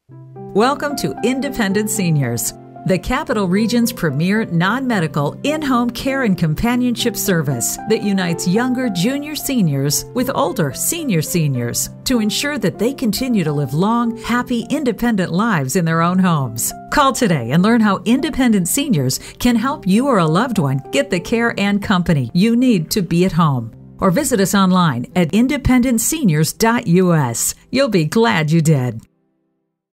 Welcome to Independent Seniors, the Capital Region's premier non-medical in-home care and companionship service that unites younger junior seniors with older senior seniors to ensure that they continue to live long, happy, independent lives in their own homes. Call today and learn how Independent Seniors can help you or a loved one get the care and company you need to be at home. Or visit us online at independentseniors.us. You'll be glad you did.